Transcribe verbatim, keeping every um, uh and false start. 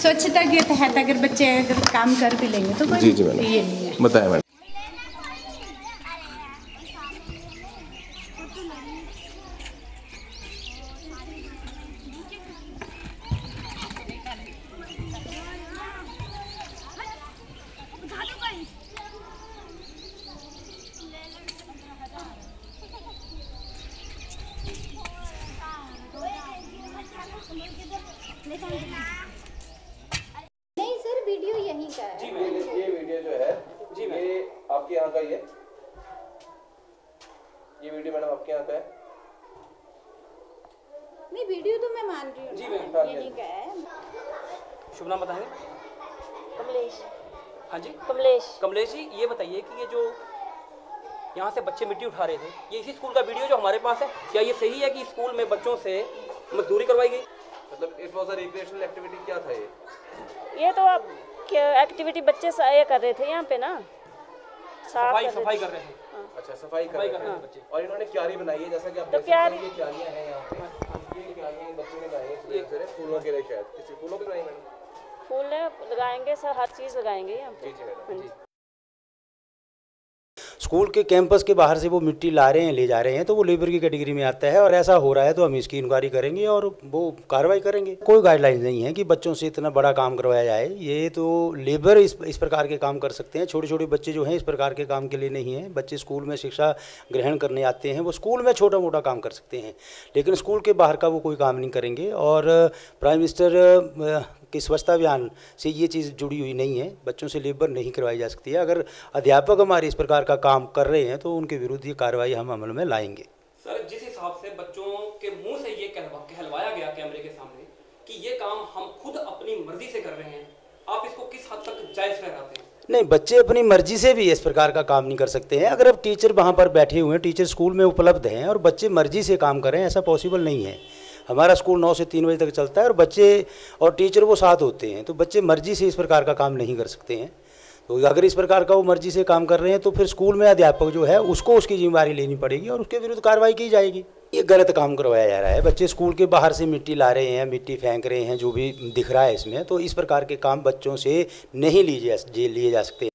स्वच्छता के तहत अगर बच्चे अगर काम कर भी लेंगे तो कोई जी जी मैडम, ये नहीं है। बताया मैडम। नहीं सर, वीडियो यहीं का है। जी ये, ये वीडियो जो है जी ये आपके यहाँ का ही है। ये वीडियो मैडम आपके यहाँ का है। नहीं, वीडियो तो मैं मान रही हूँ जी ना, मैम, यहीं का है। शुभ नाम बताएंगे? कमलेश। हाँ जी कमलेश। कमलेश जी, ये बताइए कि ये जो यहाँ से बच्चे मिट्टी उठा रहे थे, ये इसी स्कूल का वीडियो जो हमारे पास है, क्या ये सही है कि स्कूल में बच्चों से मजदूरी करवाई गई? मतलब it was a recreational activity, क्या था ये? ये तो अब क्या एक्टिविटी बच्चे सा- ये कर रहे थे यहाँ पे ना, साफ सफाई कर रहे सफाई थे। कर रहे थे। अच्छा, सफाई कर सफाई रहे कर रहे हैं थे बच्चे। और इन्होंने क्यारी बनाई है, जैसा कि आप तो देख सकते हैं, क्यारी- ये क्यारियां हैं यहाँ पे। ये क्यारियां इन बच्चों ने बनाई हैं, ये जरा फूलों के लिए, शायद किसी फूलों के बनाई मैडम। फूल है, लगाएंगे सर, हर चीज़ लगाएंगे यहाँ पे। जी जी मैडम जी। स्कूल के कैंपस के बाहर से वो मिट्टी ला रहे हैं, ले जा रहे हैं, तो वो लेबर की कैटेगरी में आता है और ऐसा हो रहा है तो हम इसकी इंक्वायरी करेंगे और वो कार्रवाई करेंगे। कोई गाइडलाइन नहीं है कि बच्चों से इतना बड़ा काम करवाया जाए। ये तो लेबर इस इस प्रकार के काम कर सकते हैं, छोटे छोटे बच्चे जो हैं इस प्रकार के काम के लिए नहीं हैं। बच्चे स्कूल में शिक्षा ग्रहण करने आते हैं, वो स्कूल में छोटा मोटा काम कर सकते हैं, लेकिन स्कूल के बाहर का वो कोई काम नहीं करेंगे। और प्राइम मिनिस्टर कि स्वच्छता अभियान से ये चीज़ जुड़ी हुई नहीं है, बच्चों से लेबर नहीं करवाई जा सकती है। अगर अध्यापक हमारे इस प्रकार का काम कर रहे हैं तो उनके विरुद्ध ये कार्रवाई हम अमल में लाएंगे। सर, जिस हिसाब से बच्चों के मुंह से ये कहलवा कहलवाया गया कैमरे के सामने कि ये काम हम खुद अपनी मर्जी से कर रहे हैं, आप इसको किस हद तक जायज़ ठहराते हैं? नहीं, बच्चे अपनी मर्जी से भी इस प्रकार का काम नहीं कर सकते हैं। अगर अब टीचर वहाँ पर बैठे हुए हैं, टीचर स्कूल में उपलब्ध हैं और बच्चे मर्जी से काम करें, ऐसा पॉसिबल नहीं है। हमारा स्कूल नौ से तीन बजे तक चलता है और बच्चे और टीचर वो साथ होते हैं, तो बच्चे मर्जी से इस प्रकार का काम नहीं कर सकते हैं। तो अगर इस प्रकार का वो मर्जी से काम कर रहे हैं तो फिर स्कूल में अध्यापक जो है उसको उसकी जिम्मेदारी लेनी पड़ेगी और उसके विरुद्ध कार्रवाई की जाएगी। ये गलत काम करवाया जा रहा है। बच्चे स्कूल के बाहर से मिट्टी ला रहे हैं, मिट्टी फेंक रहे हैं, जो भी दिख रहा है इसमें, तो इस प्रकार के काम बच्चों से नहीं लिए जा लिए जा सकते।